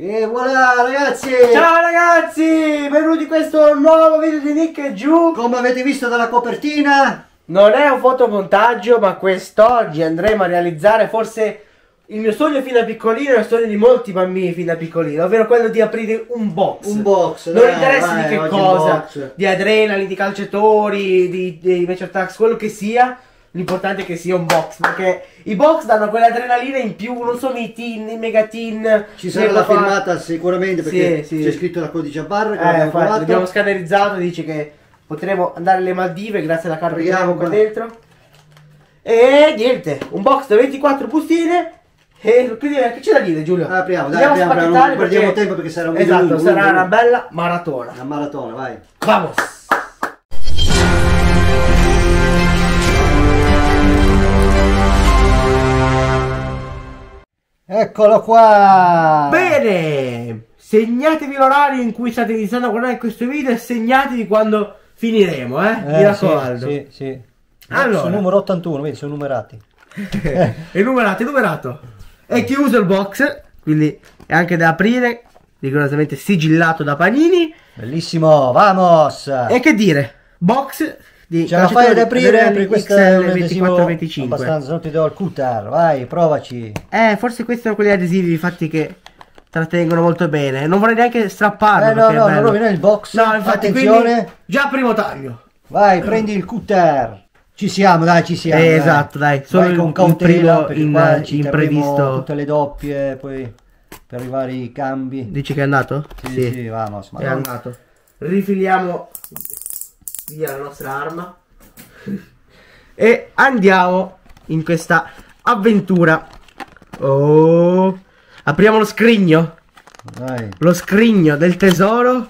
E voilà ragazzi! Ciao ragazzi! Benvenuti in questo nuovo video di Nick e Giù. Come avete visto dalla copertina, non è un fotomontaggio, ma quest'oggi andremo a realizzare forse il mio sogno fin da piccolino e il sogno di molti bambini fin da piccolino, ovvero quello di aprire un box. un box. Non interessa di che oggi cosa, di adrenalin, di calciatori, di match attacks, quello che sia. L'importante è che sia un box, perché i box danno quell'adrenalina in più, non sono i tin, i megatin. Ci sarà la firmata sicuramente, perché sì. c'è scritto la codice a barra che l'abbiamo scannerizzato, dice che potremo andare alle Maldive grazie alla carta che abbiamo qua dentro. E niente, un box da 24 bustine. E quindi che c'è da dire, Giulio? Apriamo, dai, apriamo, non perdiamo tempo perché sarà un video lungo. Sarà una bella maratona. Una maratona, vai. Vamos! Eccolo qua! Bene! Segnatevi l'orario in cui state iniziando a guardare questo video e segnatevi quando finiremo, mi raccomando. Sì. Allora, numero 81, vedi, sono numerati. è numerato. È chiuso il box, quindi è anche da aprire, rigorosamente sigillato da Panini. Bellissimo, vamos! E che dire, box di ce la fai ad aprire, apri questo XL24-25. abbastanza, non ti do il cutter, vai, provaci. Forse questi sono quegli adesivi infatti che trattengono molto bene. Non vorrei neanche strapparlo. No, non rovinare il box. No, infatti, attenzione. Già primo taglio. Vai, prendi il cutter. Ci siamo, dai, ci siamo. Esatto, dai. Solo vai con cautela, perché qua ci imprevisto. Tutte le doppie, poi per arrivare i cambi. Dici che è andato? Sì, vamos. È andato. Rifiliamo via la nostra arma e andiamo in questa avventura. Oh, apriamo lo scrigno. Dai. Lo scrigno del tesoro.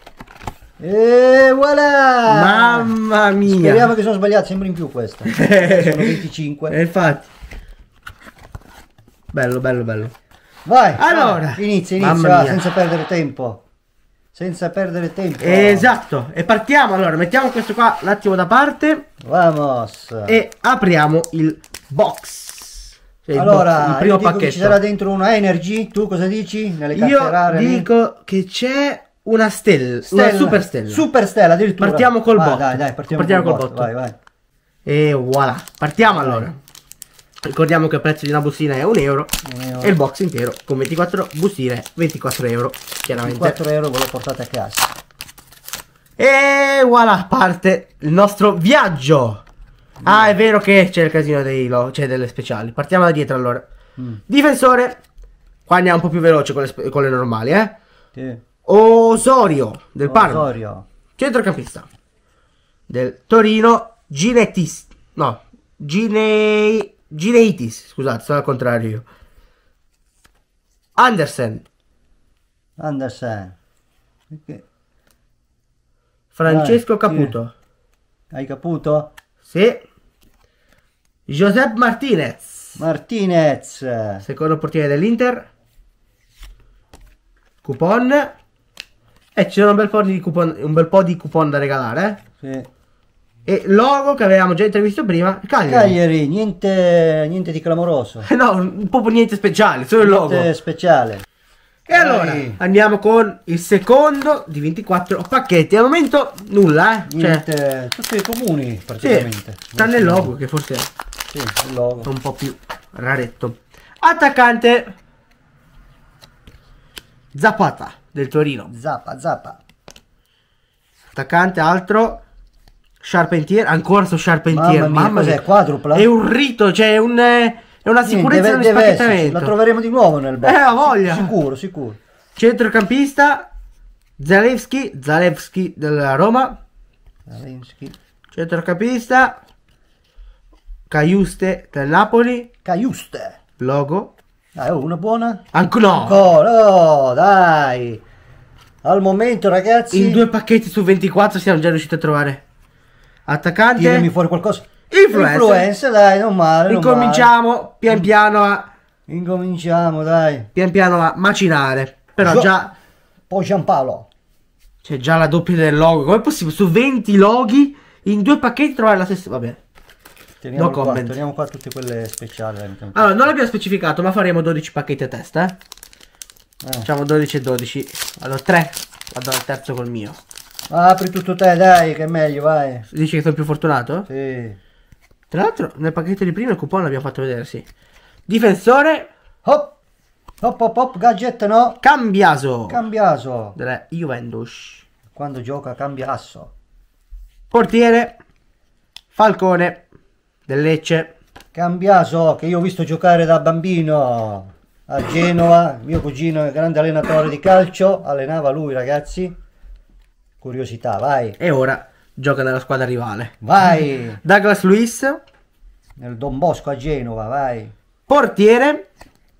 E voilà! Mamma mia! Speriamo che sono sbagliato, sembra in più questo. Sono 25. Infatti. Bello. Vai! Allora, inizia, senza perdere tempo. Esatto, e partiamo. Allora, mettiamo questo qua un attimo da parte. Vamos! E apriamo il box. Allora, il primo dico pacchetto. Che ci sarà dentro una Energy. Tu cosa dici? Nelle carte Io rare, dico che c'è una stella, una super stella. Addirittura. Partiamo col botto. Dai, partiamo col botto. Vai. E voilà, partiamo allora. Ricordiamo che il prezzo di una bustina è 1 euro e il box intero con 24 bustine 24 euro, chiaramente. 24 euro ve lo portate a casa. E voilà, parte il nostro viaggio. Ah, è vero che c'è il casino delle speciali. Partiamo da dietro allora. Difensore, qua andiamo un po' più veloce con le normali, Sì. Osorio del Parma. Osorio. Centrocampista del Torino, Gineitis, scusate, sono al contrario io. Andersen. Okay. Francesco Caputo. Hai Caputo? Sì. Josep Martinez, secondo portiere dell'Inter. Coupon. E c'era un bel po' di coupon da regalare, Sì. E logo che avevamo già intervistato prima. Cagliari, niente di clamoroso. No, proprio niente speciale, solo il logo. Niente speciale. E allora andiamo con il secondo di 24 pacchetti. Al momento nulla, Niente, tutti comuni praticamente. Sì, tranne il logo che forse il logo è un po' più raretto. Attaccante Zapata del Torino. Zappa. Attaccante altro Charpentier, ancora su Charpentier. Mamma mia, cos'è? Quadrupla? È un rito, cioè è una sicurezza nello spacchettamento. La troveremo di nuovo nel box. Ha voglia. Sicuro. Centrocampista Zalewski della Roma. Centrocampista Caiuste del Napoli. Logo. Dai, una buona. Ancora no, dai. Al momento, ragazzi, in 2 pacchetti su 24 siamo già riusciti a trovare. Attaccante. Tirami fuori qualcosa. Influencer, dai, non male. Incominciamo pian piano a macinare. Però già poi Giampaolo. c'è già la doppia del logo. Com'è possibile su 20 loghi in 2 pacchetti trovare la stessa? Vabbè. Teniamo qua tutte quelle speciali. Allora, non l'abbiamo specificato, ma faremo 12 pacchetti a testa, Facciamo 12 e 12. Vado a 3. Vado al terzo col mio. Apri tutto te, dai, che è meglio, vai. Dici che sono più fortunato? Sì. Tra l'altro nel pacchetto di prima il coupon l'abbiamo fatto vedere, sì. Difensore. Hop. Hop, hop, hop, gadget no. Cambiaso. Cambiaso. Della Juventus. Quando gioca cambia asso. Portiere. Falcone. Del Lecce. Cambiaso, che io ho visto giocare da bambino a Genova. Mio cugino è grande allenatore di calcio. Allenava lui, ragazzi. Curiosità, vai. E ora gioca nella squadra rivale. Vai. Douglas Luiz. Nel Don Bosco a Genova, vai. Portiere.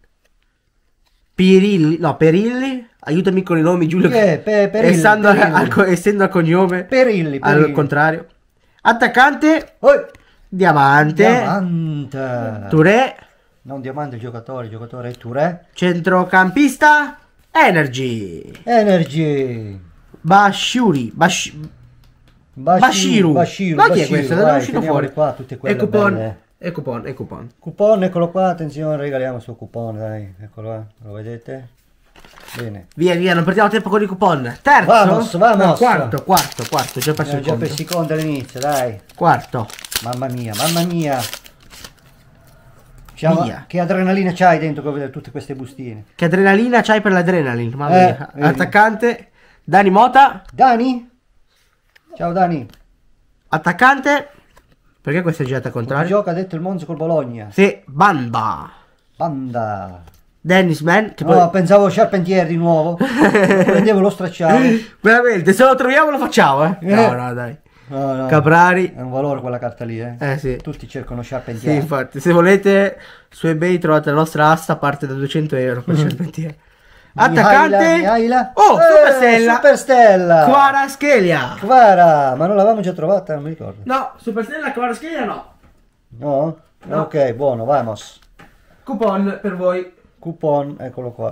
Pirilli. No, Perilli. Aiutami con i nomi, Giulio. Perilli, essendo Perilli. essendo al cognome. Perilli. Al contrario. Attaccante. Oh. Diamante. Diamante. Touré. Non Diamante il giocatore è Touré. Centrocampista. Energy. Energy. Bashiru. Bashiru. Ma chi è questo? Non è uscito fuori. Qua, tutte quelle E coupon. belle. E coupon. E coupon. Coupon, eccolo qua, attenzione, regaliamo il suo coupon, dai, eccolo qua, lo vedete? Bene. Via, via, non perdiamo tempo con i coupon. Terzo. Vamos. No, quarto, già perso il Già conto. per secondo all'inizio, dai. Quarto. Mamma mia, mamma mia. Diciamo, Via. che adrenalina c'hai dentro che vedere tutte queste bustine? Che adrenalina c'hai per l'adrenalina? Mamma mia. Vedi. Attaccante. Dani Mota. Dani? Ciao Dani. Attaccante. Perché questa è girata al Come contrario? gioca, ha detto il Monza col Bologna. Sì, Bamba. Banda. Dennis Man. Che No, poi... pensavo Charpentier di nuovo. Prendevo lo stracciavo. Veramente, se lo troviamo lo facciamo, eh? No, no, dai. No. Caprari. È un valore quella carta lì, eh? Sì. Tutti cercano Sì, Charpentier. infatti, se volete su eBay trovate la nostra asta, parte da 200 euro per Charpentier. Attaccante. Mihaila. Oh, Superstella. Superstella. Kvaratskhelia. Kvara, ma non l'avevamo già trovata, non mi ricordo. No, Superstella Kvaratskhelia no. No? No. Ok, buono, vamos. Coupon per voi. Coupon, eccolo qua.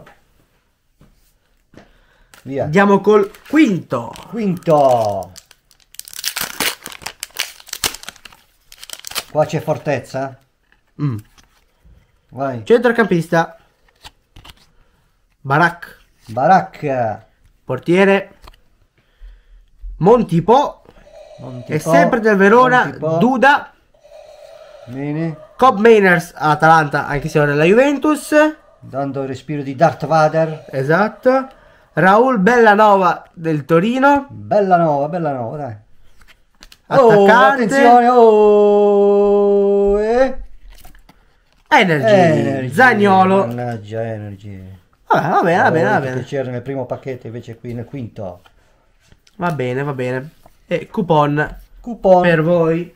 Via. Andiamo col quinto. Quinto. Qua c'è fortezza. Vai. Centrocampista. Barak. Baracca. Portiere. Montipo. E sempre del Verona. Duda. Bene. Cobb Mainers Atalanta, anche se ora nella Juventus. Dando il respiro di Darth Vader. Esatto. Raul Bellanova del Torino. Bella nuova, dai. Attaccante. Attenzione. Oh, Energy. Zaniolo. Mannaggia, Energy. Vabbè, va bene. Che c'era nel primo pacchetto, invece qui nel quinto. Va bene. E coupon Coupon. per voi.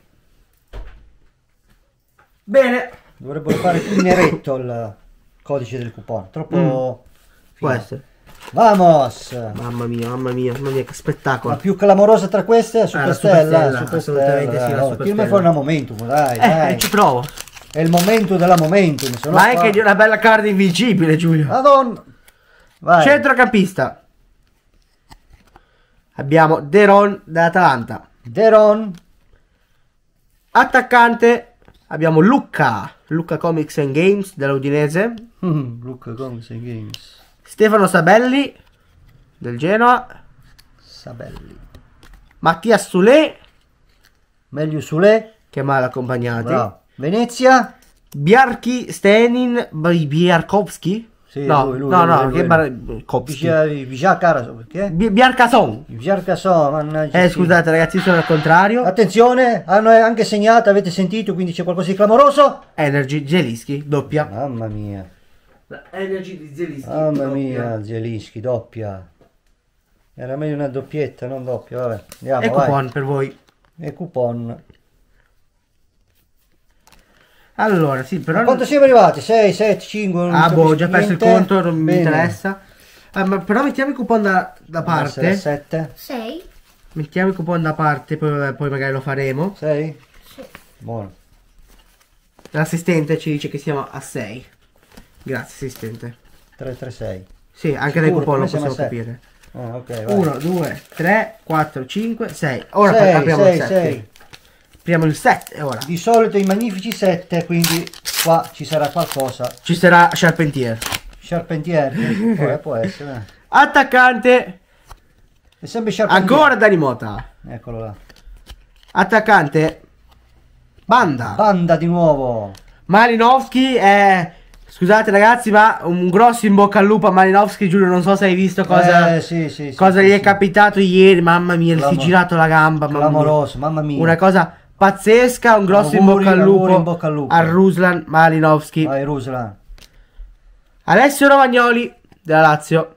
Bene. Dovrebbero fare più neretto il codice del coupon. Troppo... Può fino. essere. Vamos. Mamma mia, che La spettacolo. più clamorosa tra queste è la Superstella. Superstella, assolutamente sì, la Oh, Superstella. tirami fuori una momentum, dai. Ci provo. È il momento della momentum. Se no Ma è qua- che di una bella card invincibile, Giulio. Madonna. Vai. Centrocampista. Abbiamo Deron dell'Atalanta. Deron. Attaccante. Abbiamo Lucca Comics and Games dell'Udinese. Luca Comics and Games. Stefano Sabelli del Genoa. Sabelli. Mattia Sule, Meglio Sule. che male accompagnati. Bravo. Venezia. Biarki Stenin Biarkowski. Sì, No, lui, che Biarkowski. Biarcason. Biarcason, mannaggia. Sì. Scusate ragazzi, sono al contrario. Attenzione, hanno anche segnato, avete sentito, quindi c'è qualcosa di clamoroso. Energy Zelinski, doppia. Mamma mia. La Energy di Zelinski. Mamma mia, Zelinski, doppia. Era meglio una doppietta, non doppia, vabbè. Andiamo, E vai. coupon per voi. E coupon. Allora, sì, però... A quanto siamo arrivati? 6, 7, 5? Non Ah, capisco ho già perso il niente. conto, non mi Bene. interessa. Ma però mettiamo i coupon da parte. 7. 6? Mettiamo i coupon da parte, poi magari lo faremo. 6? Sì. Buono. L'assistente ci dice che siamo a 6. Grazie, assistente. 3, 3, 6. Sì, anche dai Sicuro, coupon lo come siamo possiamo a capire. Ah, ok, vai. 1, 2, 3, 4, 5, 6. Ora 6, apriamo 6, il 7. 6. Apriamo il 7 ora. Di solito i magnifici 7, quindi qua ci sarà qualcosa. Ci sarà Charpentier. Charpentier. Può essere. Attaccante. È sempre Charpentier. Ancora Dani Mota. Eccolo là. Attaccante. Banda. Banda di nuovo. Malinowski è... Scusate ragazzi, ma un grosso in bocca al lupo a Malinowski, Giulio, non so se hai visto cosa, sì, cosa sì, gli è sì. capitato ieri, mamma mia, si è girato la gamba, mamma mia. Clamoroso, mamma mia. Una cosa pazzesca, un grosso Auguri, in bocca al auguri lupo, in bocca al lupo. a Ruslan Malinowski. Vai Ruslan. Alessio Romagnoli della Lazio.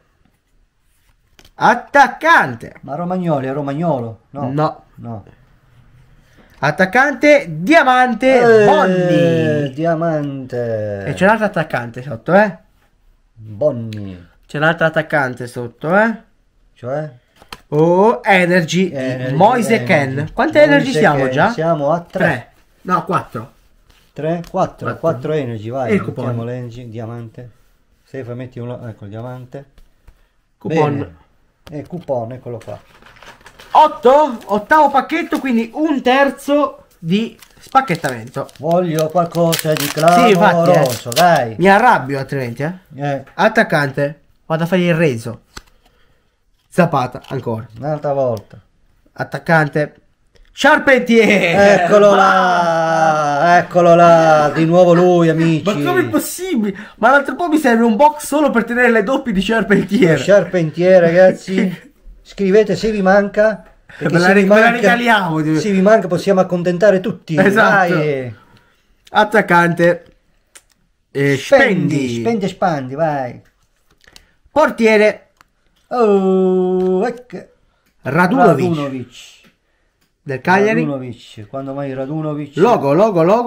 Attaccante. Ma Romagnoli è Romagnolo? No. No. Attaccante Diamante Bonni. Diamante. E c'è un altro attaccante sotto, Bonni. C'è un altro attaccante sotto, Cioè? Oh, Energy, Moise Ken. Quante Energy siamo già? Siamo a 3. No, 4. 3, 4 Energy, vai. E il coupon. Mettiamo l'Energy, diamante. Stefa, metti uno, ecco il diamante. Coupon. Bene. E coupon, eccolo qua. 8, ottavo pacchetto, quindi un terzo di spacchettamento. Voglio qualcosa di Sì, infatti, clamoroso, dai. Mi arrabbio altrimenti, Attaccante, vado a fare il reso. Zapata, ancora. Un'altra volta. Attaccante, Charpentier. Eccolo là, di nuovo lui, amici. Ma come è possibile? Ma l'altro po' mi serve un box solo per tenere le doppie di Charpentier. Charpentier, ragazzi. Scrivete se vi manca. Me la regaliamo. Se vi manca possiamo accontentare tutti. Esatto. Dai. Attaccante, Spendi e spandi, vai. Portiere, Oh, Radunovic del Cagliari. Radunovic. Quando mai Radunovic? Logo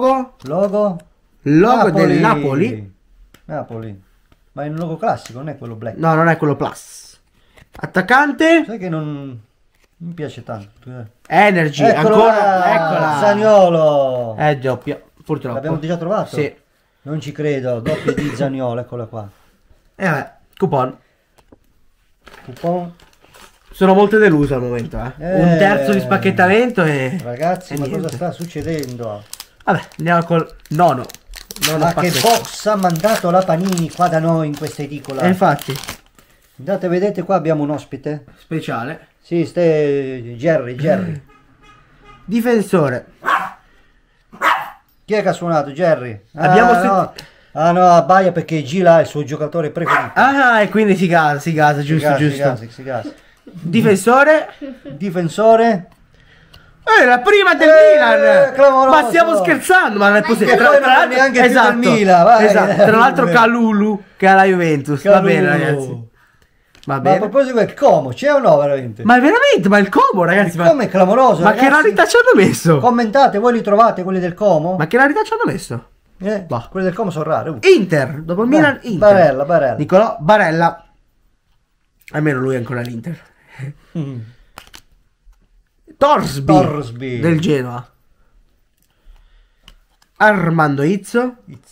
del Napoli. Napoli. Ma è un logo classico, non è quello black. No, non è quello plus. Attaccante, Sai che non mi piace tanto. Energy, Eccolo ancora, là, eccola. Zaniolo. Doppia, purtroppo. L'abbiamo già trovato? Sì. Non ci credo, doppia di Zaniolo, eccola qua. Vabbè, coupon. Coupon. Sono molto deluso al momento, Un terzo di spacchettamento e... Ragazzi, e ma niente. cosa sta succedendo? Vabbè, andiamo col nono. Ma che pacchetto. box ha mandato la Panini qua da noi in questa edicola? Infatti, Andate, vedete qua abbiamo un ospite. speciale. Sì, Jerry. Difensore. Chi è che ha suonato? Jerry? Abbiamo no. Ah no, abbaia perché Gila è il suo giocatore preferito. Ah, e quindi si gasa, giusto. Si gasa. Difensore. Difensore. La prima del Milan! clamoroso. Ma stiamo scherzando, ma non è possibile. Che poi non è neanche più del Milan, vai. Esatto. Tra l'altro Calulu che ha la Juventus. Va bene, ragazzi. Va Ma a bene. proposito del Como, c'è o no veramente? Ma veramente, ma il Como, ragazzi. Come è clamoroso, ma che ragazzi. rarità ci hanno messo? Commentate, voi li trovate quelli del Como? Ma che rarità ci hanno messo? Bah. Quelli del Como sono rari. Inter, dopo il Milan, Inter. Barella. Nicolò Barella. Almeno lui è ancora all'Inter. Torsby del Genoa. Armando Izzo.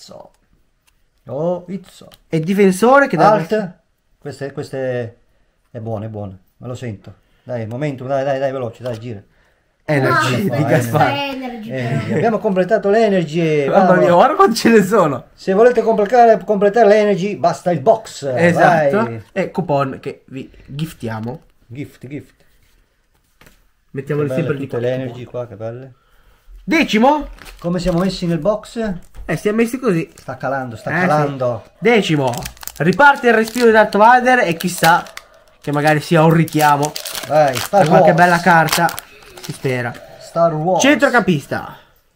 Izzo. E difensore che Alt. Queste è buono, me lo sento. Dai, momentum, dai, veloce, dai, gira. Energy di Gaspar. Abbiamo completato l'Energy. Mamma mia, guarda quanti ce ne sono. Se volete completare l'Energy, basta il box. Esatto. Vai. E coupon che vi giftiamo. Gift. Mettiamoli sempre di tutte le Energy qua, che belle. Decimo. Come siamo messi nel box? Siamo messi così. Sta calando. Sì. Decimo. Riparte il respiro di Darth Vader e chissà che magari sia un richiamo. Vai, Star qualche Wars. bella carta. Si spera. Star Wars. Centrocampista.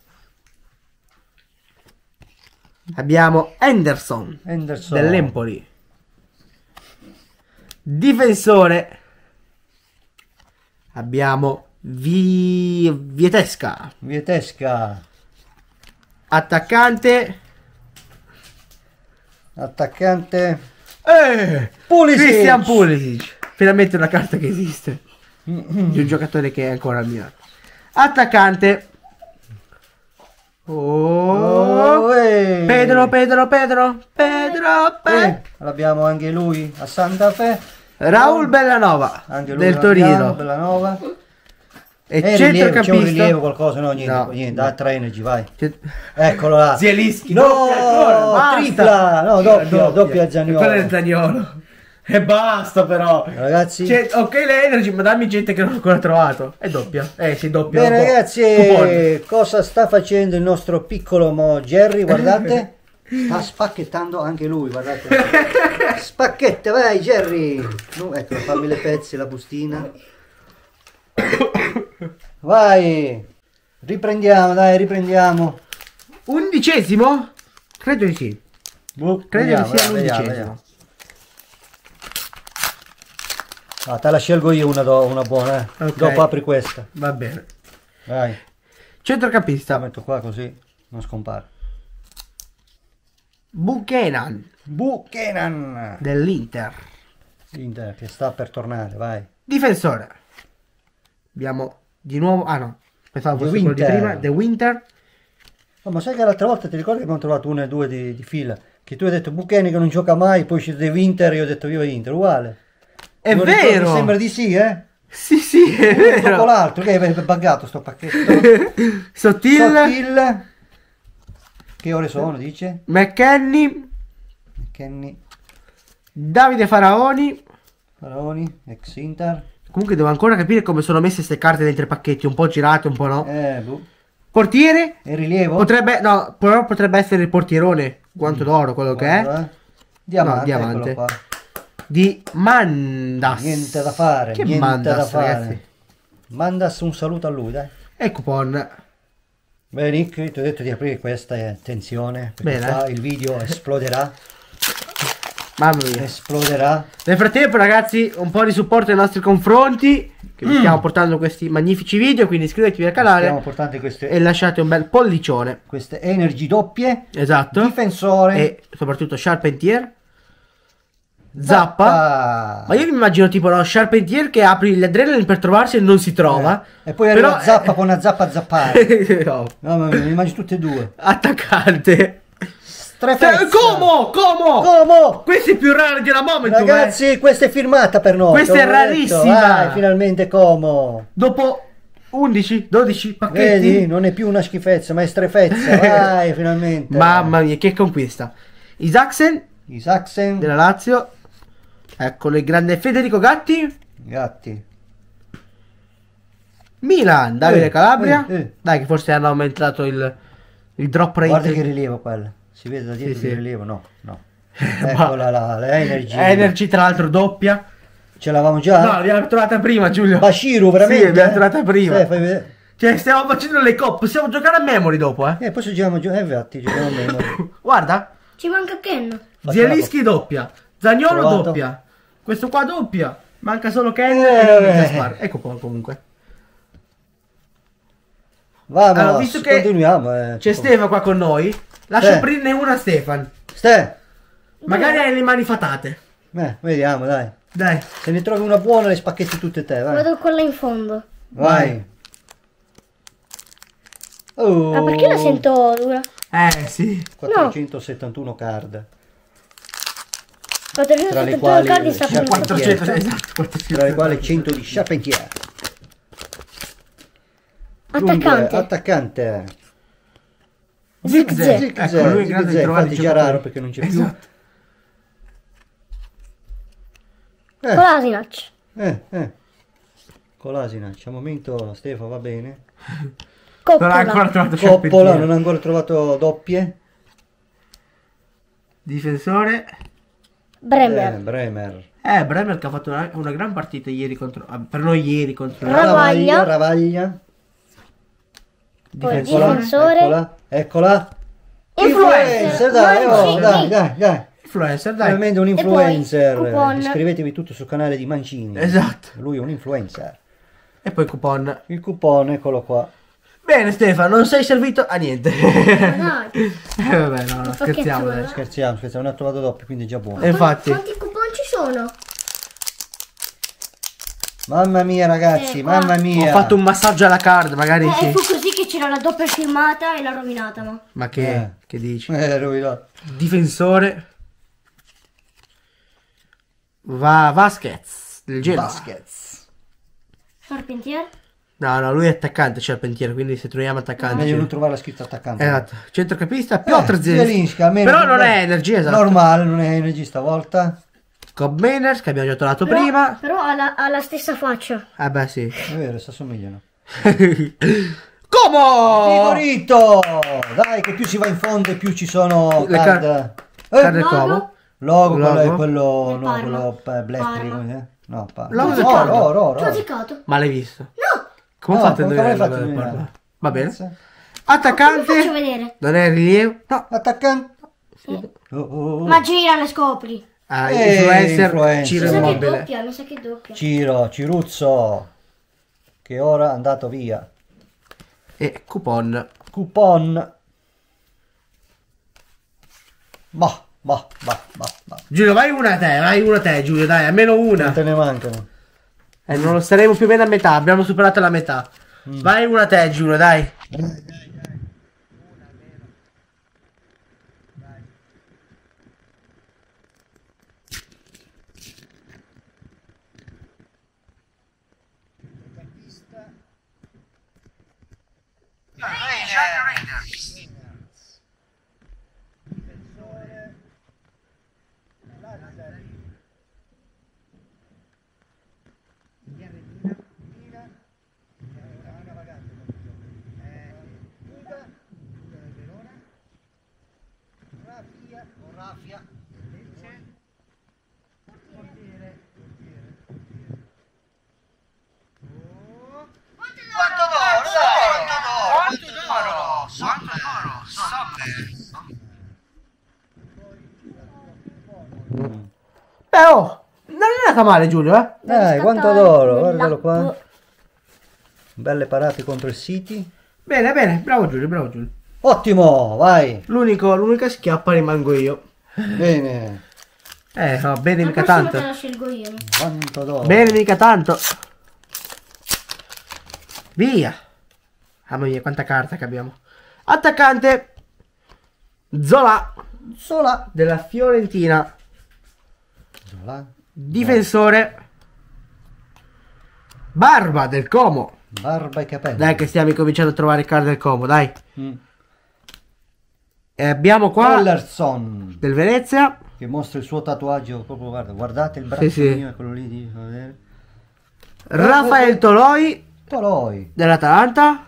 Abbiamo Henderson dell'Empoli. Difensore. Abbiamo Vietesca. Attaccante. Pulisic. Christian Pulisic. Finalmente una carta che esiste. Di un giocatore che è ancora al Milan. Attaccante. Pedro. L'abbiamo anche lui a Santa Fe. Raul Bellanova Anche lui del l'abbiamo, Torino. Bellanova. E rilievo, c'è un centrocampista. rilievo, qualcosa? No, niente, No, niente. no. Altra energy, vai. Eccolo là. Zielinski, No, doppia ancora, basta. tripla. No, doppia Zaniolo. Quello è Zaniolo. E basta però. Ragazzi. Ok le energy, ma dammi gente che non ho ancora trovato. È doppia. Sì, doppia. Bene un po'. ragazzi, Coupon. cosa sta facendo il nostro piccolo Jerry? Guardate, sta spacchettando anche lui, guardate. Spacchetta, vai Jerry. No, ecco, fammi le pezzi, la bustina. Vai. Riprendiamo, dai, riprendiamo. 11°? Credo di sì. Credo Vediamo, che sia vediamo, l'11°. vediamo. Ah, te la scelgo io una buona, Ok. Dopo apri questa. Va bene. Vai. La Centrocampista. metto qua così non scompare. Buchanan Buchanan. dell'Inter. Inter che sta per tornare, vai. Difensore. Abbiamo di nuovo. Ah no. Pensavo The fosse quello di Winter. prima. The Winter. Oh, ma sai che l'altra volta ti ricordi che abbiamo trovato una e due di fila? Che tu hai detto Buchanan che non gioca mai, poi è uscito The Winter e io ho detto viva Inter, uguale. È Non ricordo, vero. mi sembra di sì, eh? Sì, è Dopo vero. l'altro, che è buggato sto pacchetto. Sottil. Sottil. Che ore sono, dice? McKenny. Kenny, Davide Faraoni. Faraoni, ex Inter. Comunque devo ancora capire come sono messe queste carte dentro i pacchetti. Un po' girate, un po' no. Boh. Portiere. E rilievo? Potrebbe. No, però potrebbe essere il portierone. Guanto d'oro, quello che è. Guarda, Diamante, No, diamante. eccolo qua. Di Mandas. Niente da fare, Che niente Mandas, da fare. ragazzi? Mandas un saluto a lui, dai. E coupon. Beh Nick, ti ho detto di aprire questa, attenzione, perché Bene. qua il video esploderà, Mamma mia. esploderà. Nel frattempo, ragazzi, un po' di supporto nei nostri confronti. Che vi stiamo portando questi magnifici video. Quindi iscrivetevi al Stiamo canale portando e lasciate un bel pollicione. queste energy doppie, Esatto. difensore, E soprattutto Charpentier. Zappa. Ma io mi immagino tipo no, Charpentier che apri l'adrenaline per trovarsi e non si trova. E poi arriva Però, Zappa con una zappa a zappare. no. No, ma mi immagino tutte e due. Attaccante. Strefezza. Como? Come? Questo è più raro della Momentum. Ragazzi, questa è firmata per noi. Questa te è l'ho detto. rarissima. Vai, finalmente Como. Dopo 11, 12 pacchetti. Vedi, non è più una schifezza, ma è strefezza. Vai, finalmente. Mamma mia, che conquista. Isaacsen Isaacsen, della Lazio. Eccolo il grande Federico Gatti. Gatti. Milan, Davide Calabria. eh. Dai, che forse hanno aumentato il drop rate. Guarda che rilievo quello. Si vede da dietro Sì, che sì. rilievo? No, no. Eccola là, l'energy. Energy, tra l'altro, doppia. Ce l'avevamo già? No, l'abbiamo trovata prima, Giulio. Bashiru, veramente? Sì, l'abbiamo trovata prima. Fai vedere. Cioè, stiamo facendo le coppe. Possiamo giocare a memory dopo, Poi se giochiamo giù. Infatti, giochiamo a memoria. Guarda. Ci manca Ken. Zielinski doppia. Zaniolo Trovato. doppia. Questo qua doppia. Manca solo Ken Eh. e Gaspar. Ecco qua comunque. Vamos, Allora, visto che continuiamo. C'è Stefan qua con noi. Lascio Sì. aprirne una a Stefan. Ste. Magari hai le mani fatate. Vediamo, dai. Dai. Se ne trovi una buona, le spacchetti tutte te, vai. Vado con quella in fondo. Vai. Oh. Ma perché la sento dura? Sì. 471 card. 471 quali, cardi sta per 400, Sì. esatto. 400. Tra le quali 100 di Charpentier. Dunque, Attaccante. attaccante. Zigze. Zigze, Ecco, lui in grado di Zigze, trovare infatti i già giocatori. raro perché non c'è più. Esatto. Kolasinac. Kolasinac, al momento Stefano va bene. Non ha ancora Coppola. trovato Coppola, Charpentier. non ha ancora trovato doppie. Difensore. Bremer. Bremer. Bremer che ha fatto una gran partita ieri contro. Per noi ieri contro. Ravaglia. Ravaglia. Poi Difensore. difensore. Eccola, eccola. Influencer. Dai, oh, Mancini. dai. Influencer, dai. Veramente un poi influencer. coupon. Iscrivetevi tutto sul canale di Mancini. Esatto. Lui è un influencer. E poi coupon. Il coupon, eccolo qua. Bene Stefano, non sei servito a niente. Dai. Vabbè, no, scherziamo. pacchetto, Dai. Scherziamo, non ha trovato doppio, quindi è già buono. Infatti. Quanti coupon ci sono? Mamma mia ragazzi, qua. mamma Ho mia. fatto un massaggio alla card, magari sì. Fu così che c'era la doppia firmata e l'ha rovinata, ma. Ma che dici? Rovinato. Difensore. Vasquez del Genoa. Baskets. Charpentier. No, lui è attaccante, c'è il pensiero, quindi se troviamo attaccante. Meglio non trovare la scritta attaccante. Esatto. Centrocampista, Piotr Zielinski, almeno Però non è energia, esatto. normale, non è energia stavolta. Cobb Mainers, che abbiamo già trovato prima. Però ha la stessa faccia. Ah beh, sì. È vero, si assomigliano. Como! Favorito! Dai, che più si va in fondo e più ci sono Le card. Card del Logo? Como. Logo, quello è Logo. quello, Del no, Parma. quello Black, Parma. come no, Logo del oro, Parma. oro, Tu hai oro. ziccato? Ma l'hai visto? No! Come No, ho fatto a come indovinare l'hai il fatto logo del a Parma? indovinare? Va bene. Come Attaccante. faccio vedere? Non è rilievo. No. Attaccante. Oh. Ma gira le scopri. Ah, Influencer. Ciro Mi sa che Immobile. doppia, mi sa che doppia. Ciruzzo, che ora è andato via. E coupon. Coupon. Ma. Giulio, vai una a te, Giulio, dai, almeno una. Non te ne mancano. Non lo staremo più o meno a metà, abbiamo superato la metà. Vai una a te, Giulio, dai. Beh, oh, non è andata male, Giulio, eh? Dai, quanto d'oro, guardalo qua. Belle parate contro il City. Bene, bene, bravo Giulio, bravo Giulio. Ottimo, vai. L'unica schiappa rimango io. Bene. No, bene La mica prossima tanto. te la scelgo io. Quanto d'oro. Bene mica tanto. Via. Mamma mia, quanta carta che abbiamo. Attaccante. Zola. Sola. Della Fiorentina. Zola. Difensore. Barba del Como. Barba e capelli. Dai che stiamo cominciando a trovare carte del Como, dai. Mm. E abbiamo qua Ellerson, del Venezia. che mostra il suo tatuaggio. Proprio, guardate il braccio Sì, sì. mio, è quello lì di vedere. Rafael Toloi Toloi. dell'Atalanta.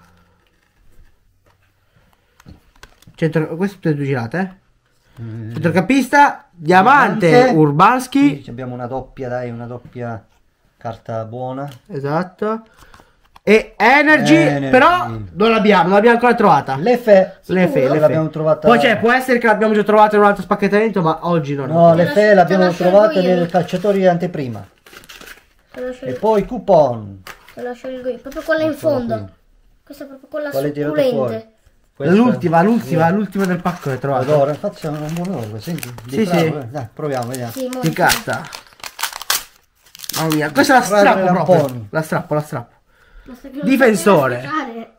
Questo tutte e due girate, Centrocampista. Diamante. Urbanski. Qui abbiamo una doppia, dai, una doppia carta buona. Esatto. E Energy, però non l'abbiamo ancora trovata. Lefe. Le l'abbiamo trovata. Poi può essere che l'abbiamo già trovata in un altro spacchettamento, ma oggi non. No, le fe l'abbiamo te la scelgo trovate io. nel calciatori anteprima. Te la E scelgo, poi coupon. te la scelgo io. Proprio quella in Eccolo fondo. qui. Questa è proprio quella Quale hai tirato fuori? succulente. Questa- L'ultima del pacco che ho trovato. Allora, facciamo un buon oro, senti. Sì, bravo, sì. Dai, proviamo, vediamo. Sì, molto. Di carta. Mamma mia, questa la Guarda strappo le proprio. lamponi. La strappo. Basta che non Difensore. sappia giocare.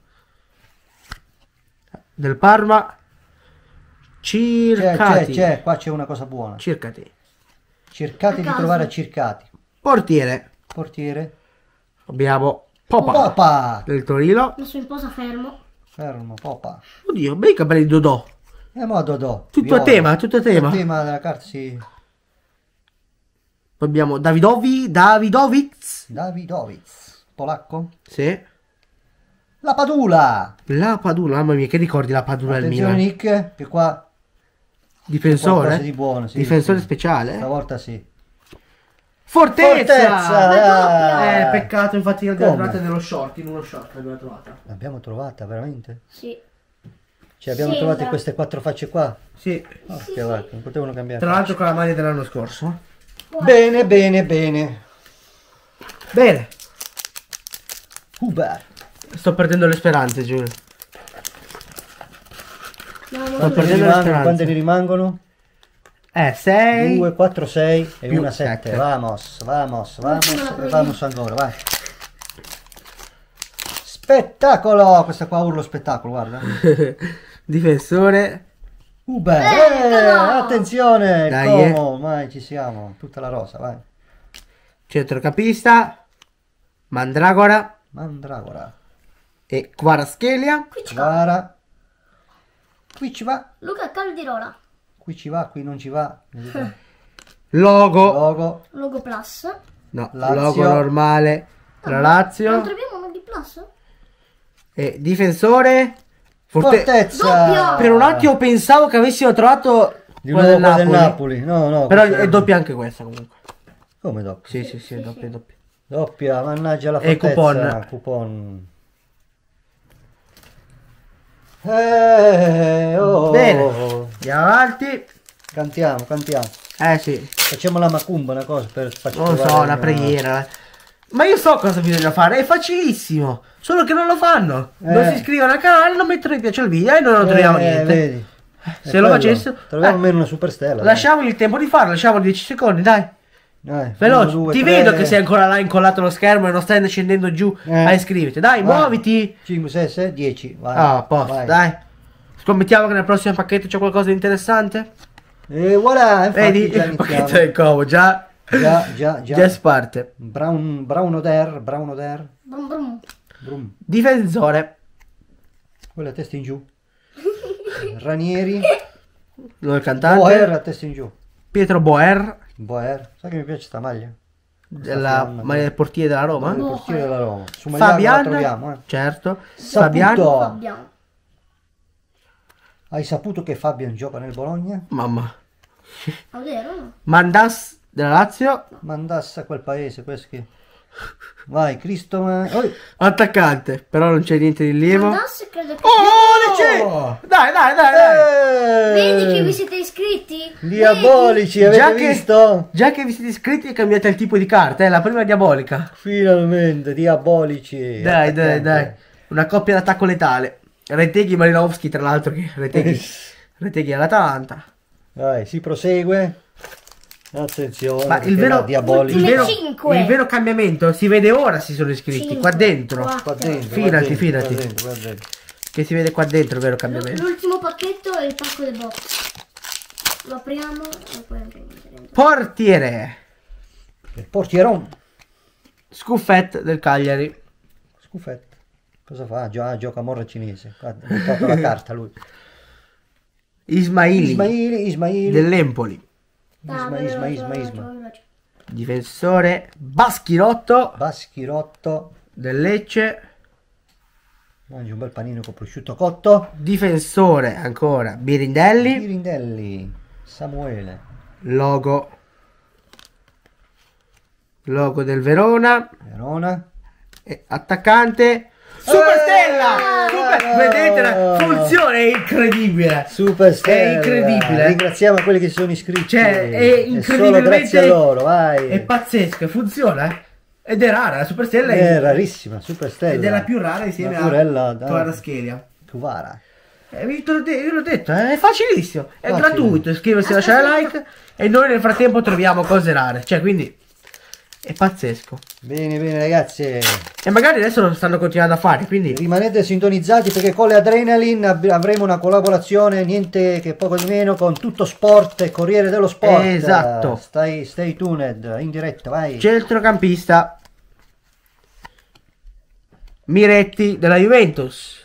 Del Parma. Circati. C'è, qua c'è una cosa buona. Circati. Cercate A di caso. trovare a Circati. Portiere. Portiere. Abbiamo Popa. Popa. Del Torino. Messo in posa fermo. Fermo, Popa. Oddio, bei capelli Dodò. Mo Dodò. Tutto a tema, tutto a tema. Il tema della carta, sì. Poi abbiamo Davidovic. Davidovic. Polacco. Sì. La Padula. La Padula, mamma mia, che ricordi la Padula del Attenzione Milan? Nick, che qua Difensore. qualcosa di buono, sì, Difensore sì. speciale. stavolta sì. Fortezza! dai. Peccato, infatti che Come? l'abbiamo trovata nello short, in uno short l'abbiamo trovata. L'abbiamo trovata veramente? Sì. Cioè abbiamo Sembra. trovato queste quattro facce qua. Sì. Ok, guarda, non potevano cambiare. Tra l'altro con la maglia dell'anno scorso. Bene, bene, bene. Bene. Huber. Sto perdendo le speranze, Giulio. No, Sto no, perdendo le speranze. Quante ne rimangono? 6. 2, 4, 6 e Più una 7. sette. Vamos, vamos, vamos. Ultima la E prendi. vamos ancora, vai. Spettacolo! Questa qua urlo spettacolo, guarda. Difensore. Huber. Eccolo! Attenzione, Dai, Como, ormai ci siamo. Tutta la rosa, vai. Centrocampista. Mandragora. Mandragora. E Quaraschelia. Qui ci va. Guara. Qui ci va. Luca Caldirola. Qui ci va, qui non ci va. Logo. Logo. Logo Plus. No, Lazio. logo normale. La Lazio. Non troviamo uno di Plus? E difensore. Fortezza. Doppia. Per un attimo pensavo che avessimo trovato Di quella nuovo del quella Napoli. del Napoli. No, no. Però questa è doppia anche questa comunque. Come doppia? Sì, sì, sì, è doppia, è doppia. Doppia, mannaggia la E fortezza. coupon. Coupon. Oh. Bene. Andiamo avanti. Cantiamo, cantiamo. Sì. Facciamo la macumba, una cosa per farci Non lo so, trovare una preghiera. Ma io so cosa bisogna fare, è facilissimo. Solo che non lo fanno. Non si iscrivono al canale, non mettono mi piace al video e noi non troviamo niente. Vedi. È Se lo quello. facessero, Troviamo almeno una superstella. lasciamogli il tempo di farlo, lasciamogli 10 secondi, dai. Dai, Veloce, 1, 2, ti 3, vedo che sei ancora là incollato allo schermo e non stai scendendo giù a iscriverti. Dai, Vai. muoviti. 5, 6, 6, 10. Vai. Ah, a posto, vai. dai. Scommettiamo che nel prossimo pacchetto c'è qualcosa di interessante. E voilà, infatti Vedi, già il pacchetto iniziamo. del covo, già Già. si parte. Brown Oder. Brum brum. Brum. Difensore. Quella a testa in giù. Ranieri. Non il cantante. Boer a testa in giù. Pietro Boer. Boer. Sai che mi piace sta maglia? Della maglia del portiere della Roma. Il portiere della Roma. Su Magliago la Fabian. troviamo, Certo. Saputo. Fabian. Fabian. Hai saputo che Fabian gioca nel Bologna? Mamma. Ah, vero? No? Mandas della Lazio. Mandasse a quel paese, questo che... Vai, Cristo... Attaccante. Però non c'è niente di rilievo. Mandasse credo che... Oh, dai, dai, dai, dai. Vedi che vi siete iscritti? Diabolici, avete Già che- visto? Già che vi siete iscritti cambiate il tipo di carta, la prima è diabolica. Finalmente, diabolici. Dai, dai, Attaccante. dai. Una coppia d'attacco letale. Reteghi Malinowski, tra l'altro, che Reteghi all'Atalanta. Dai, si prosegue. Attenzione, Ma perché il vero, la diabolici. il, vero, Cinque. il vero cambiamento si vede ora si sono iscritti, Cinque, qua dentro. quattro. Qua dentro, Fidati, qua dentro, fidati. qua dentro, qua dentro. Che si vede qua dentro il vero cambiamento. L'ultimo pacchetto è il pacco del box. Lo apriamo e poi andiamo dentro. Portiere. Il portieron. Scuffet del Cagliari. Scuffetto. Cosa fa? Gioca a morra cinese. Ha buttato la carta lui. Ismaili Ismaili. dell'Empoli. Isma. Difensore Baschirotto Baschirotto. del Lecce. Mangi un bel panino con prosciutto cotto. Difensore ancora Birindelli. Pirindelli. Samuele. Logo del Verona. Verona. E attaccante Superstella. Vedete, funziona, è incredibile. Super Stella. È incredibile. Ringraziamo quelli che si sono iscritti. Cioè, è solo incredibilmente grazie a loro, vai. È pazzesco, funziona. Ed è rara, la Superstella È rarissima, Super Stella. ed è la più rara insieme La purella, a dai. Quaraschelia. Cuvara. Io l'ho detto, è facilissimo, è Facile. gratuito, iscriversi, lasciare like e noi nel frattempo troviamo cose rare, cioè quindi è pazzesco. Bene, bene ragazzi. E magari adesso lo stanno continuando a fare, quindi Rimanete sintonizzati perché con le Adrenaline avremo una collaborazione, niente che poco di meno, con Tutto Sport e Corriere dello Sport. Esatto. Stay tuned, in diretta, vai. centrocampista Miretti della Juventus.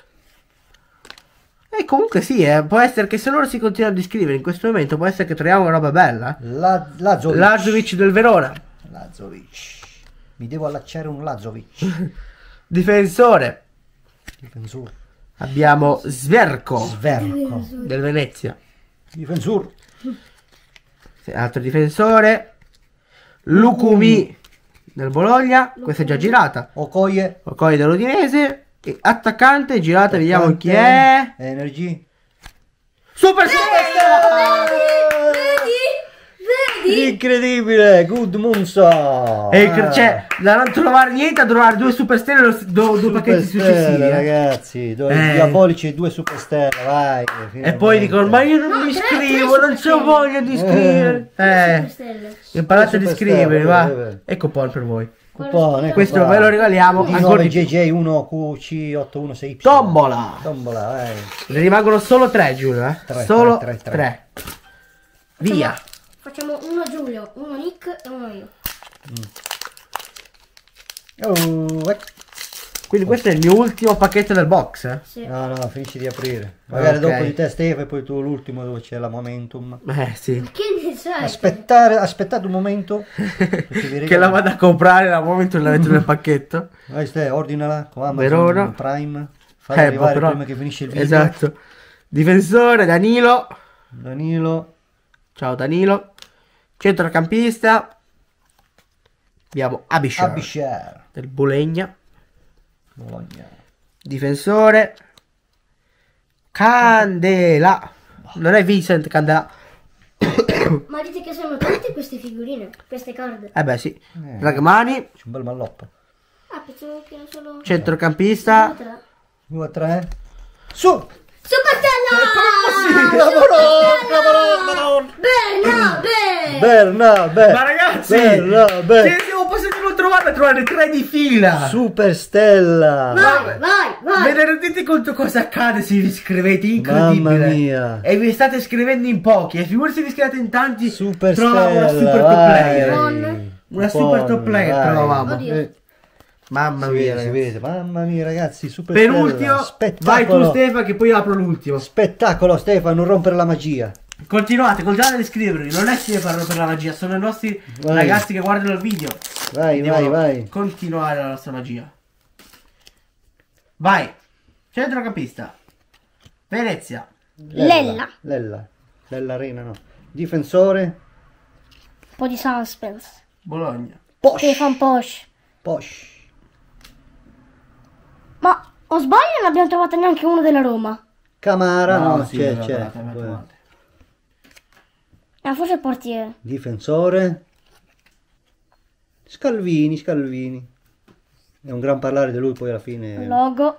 E comunque sì, può essere che se loro si continuano ad iscrivere in questo momento può essere che troviamo una roba bella. Lazovic. Lazovic del Verona. Lazovic. Mi devo allacciare un Lazovic. Difensore Difensur. abbiamo Sverko Sverco. del Venezia. Difensur. Altro difensore Lukumi del Bologna. Questa è già girata. Okoye. Okoye dell'Udinese. E attaccante girata, vediamo chi è. Energy. Superstella! Vedi? Incredibile, Good Munso. Cioè, da non trovare niente a trovare due superstelle e due pacchetti successivi. Ragazzi, due diabolici e due superstelle, vai. E finalmente. poi dicono, ma io non mi tre iscrivo, non c'ho superstelle. voglia di iscrivere. Superstelle. Imparate ad Superstelle, iscrivervi, va. bene. Ecco poi per voi. Coupon, ecco Questo qua. ve lo regaliamo ancora di più. I9JJ1QC816Y. Tombola. Tombola, vai. Ne rimangono solo tre, Giulio, eh. Tre, Solo tre. tre. Via. Facciamo uno Giulio, uno Nick e uno io. Oh, ecco. Quindi questo è il mio ultimo pacchetto del box, eh? Sì. No, no, finisci di aprire. Magari Ok. dopo di te Stefano e poi tu l'ultimo dove c'è la momentum. Sì. Che ne sai? Aspettate un momento. Che la vado a comprare al momento la metto nel pacchetto. Vai Ste, ordinala con Amazon Verona. Prime. Fai arrivare però- prima che finisce il video. Esatto. Difensore Danilo. Danilo. Ciao Danilo. Centrocampista. Abbiamo Abishar Abishar. del Bologna. Bologna. Difensore Candela. Non è Vincent Candela. Ma dite che sono tante queste figurine, queste card. Eh beh sì. Ragmani. C'è un bel malloppo. Ah, pensavo che era solo... Centrocampista. 2 a 3. Su! Superstella! Cavolo! Bernabé! Bernabé! Ma ragazzi, Bernabé! se siamo possibili non trovare 3 di fila. Superstella! Vai! Ve ne rendete conto cosa accade se vi iscrivete? Incredibile. Mamma mia. E vi state iscrivendo in pochi. E figurati se vi iscrivete in tanti. Superstella! Trovavamo una super top vai. player. Una super top player Vai. trovavamo. Oddio. Mamma Si mia, vede, si ragazzi. vede. Mamma mia ragazzi, Superstella! Per ultimo, vai tu Spettacolo! Stefano che poi apro l'ultimo. Spettacolo Stefano, non rompere la magia! Continuate ad iscrivervi. Non è Stefano per la magia, sono i nostri Vai. ragazzi che guardano il video. Vai, Devono vai! continuare la nostra magia. Vai. Centrocampista. Venezia. Lella. Lell'arena no. Difensore. Un po' di suspense. Bologna. Posh. Stefan Posch. Posh. Ma o sbaglio non abbiamo trovato neanche uno della Roma? Camara, no, sì, c'è, l'ho c'è. trovata, l'ho trovata. Ah, forse il portiere. Difensore. Scalvini. È un gran parlare di lui poi alla fine. Logo.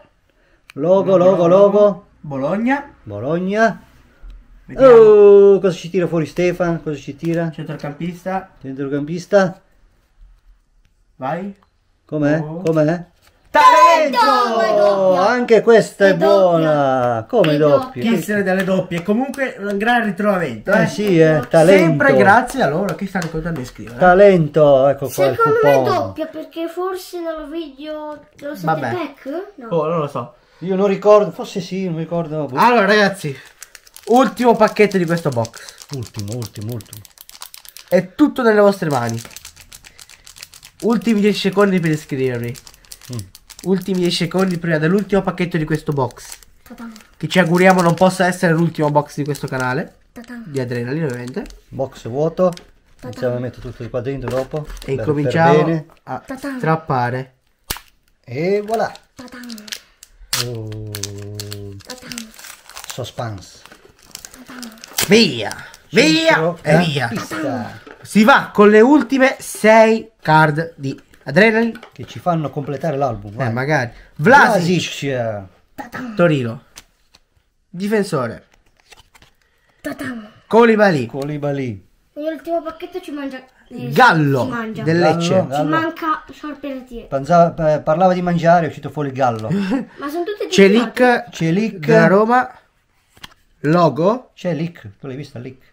Logo. Bologna. Bologna. Vediamo. Oh, cosa ci tira fuori Stefan? Cosa ci tira? Centrocampista. Centrocampista. Vai. Com'è? Oh. Com'è? Talento! È Oh, doppia. anche questa è È doppia. buona. Come È doppia? doppia. Essere delle doppie. Comunque un gran ritrovamento. Sì, talento. Sempre grazie a loro che stanno continuando a iscrivere. Talento, ecco qua il Secondo me è coupon. doppia perché forse nel video dello 7 Vabbè. pack? No. Oh, non lo so. Io non ricordo, forse sì, non ricordo. Allora ragazzi, ultimo pacchetto di questo box. Ultimo. È tutto nelle vostre mani. Ultimi 10 secondi per iscrivervi. Ultimi 10 secondi prima dell'ultimo pacchetto di questo box. Tatam, Che ci auguriamo non possa essere l'ultimo box di questo canale. tatam. Di Adrenaline ovviamente. Box vuoto. Iniziamo a mettere tutto di qua dentro dopo. E per cominciamo bene. a Ta-ta. strappare. E voilà. Tatam, Oh, tatam, suspense. Via! Via! E via! Centrocampista. Si va con le ultime 6 card di Adrenaline. Che ci fanno completare l'album. vai. Magari. Vlasic. Vlasic. tatam, Torino. Difensore. tatam. Koulibaly. Koulibaly. Nell'ultimo pacchetto ci mangia. Gallo Ci mangia. del Lecce. Gallo. Ci manca Charpentier. Parlava di mangiare, è uscito fuori il gallo. Ma sono tutte Celic Celic. della Roma. Logo. C'è Lick, tu l'hai vista Lick?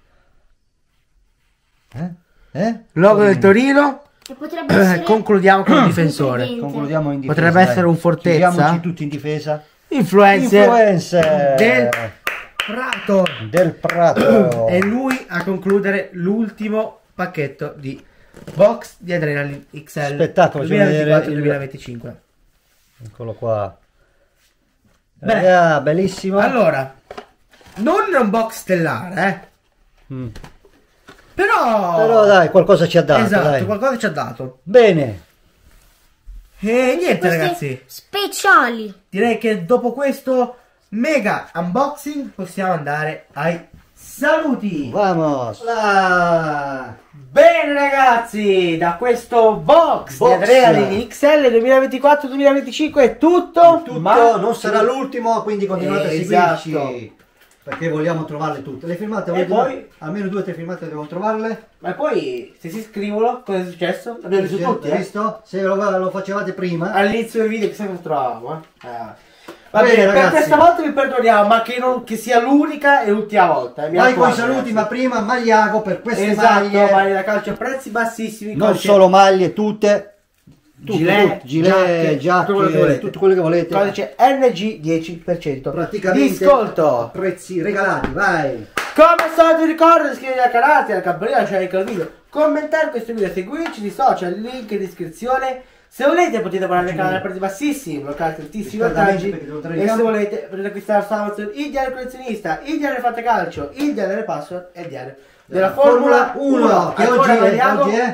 Eh? Logo del Torino. Che potrebbe essere. Concludiamo con il difensore. Dipendente. Concludiamo in difesa. Potrebbe essere un Fortezza. Chiudiamoci tutti in difesa. Influencer. Influencer Del Prato. del Prato. E lui a concludere l'ultimo pacchetto di box di Adrenaline XL Spettacolo, facciamo vedere il- 2024-2025. Eccolo qua. Beh. Raga, bellissimo. Allora, non un box stellare, Mm. Però Però dai, qualcosa ci ha dato. esatto, dai. qualcosa ci ha dato. Bene. E niente Queste ragazzi, Speciali. direi che dopo questo mega unboxing possiamo andare ai saluti. Vamos. Bene ragazzi, da questo box, Box. di Adrenaline XL 2024-2025 è tutto, Tutto ma non sarà l'ultimo, quindi continuate a seguirci. Esatto. Perché vogliamo trovarle tutte. Le filmate, E volete- poi? almeno 2 o 3 filmate dobbiamo trovarle. Ma poi se si iscrivono cosa è successo? Abbiamo visto tutti, Hai visto? Se lo facevate prima. All'inizio del video che sempre trovavamo, Va Bene, bene, per ragazzi. questa volta vi perdoniamo, ma che sia l'unica e l'ultima volta. Mi Vai con i raccomando, saluti, ragazzi. ma prima Magliago per queste Esatto, maglie. maglie da calcio a prezzi bassissimi. Non codice solo maglie, tutte. gilet, giacche, tutto quello che volete. Codice NG 10%. Praticamente Discolto. prezzi regalati, vai. Come al solito ricordo di iscrivervi al canale, attivare la campanella, lasciare il video, commentare questo video, seguirci sui social, link in descrizione. Se volete potete abbonarvi al canale a prezzi bassissimi, bloccare tantissimi vantaggi. E se volete potete acquistare su Amazon il diario collezionista, il diario Fate Calcio, il diario delle password e il diario della Formula 1. Che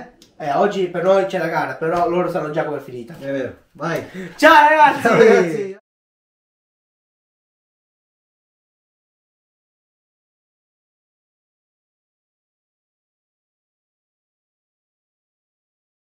Oggi per noi c'è la gara, però loro sanno già come è finita. È vero, vai. Ciao ragazzi! Ciao ragazzi.